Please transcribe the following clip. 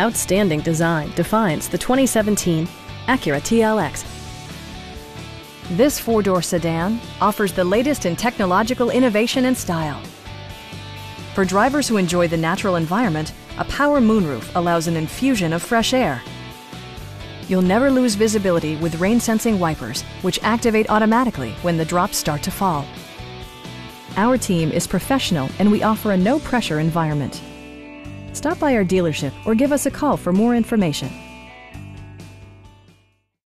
Outstanding design defines the 2017 Acura TLX. This four-door sedan offers the latest in technological innovation and style. For drivers who enjoy the natural environment, a power moonroof allows an infusion of fresh air. You'll never lose visibility with rain-sensing wipers, which activate automatically when the drops start to fall. Our team is professional and we offer a no-pressure environment. Stop by our dealership or give us a call for more information.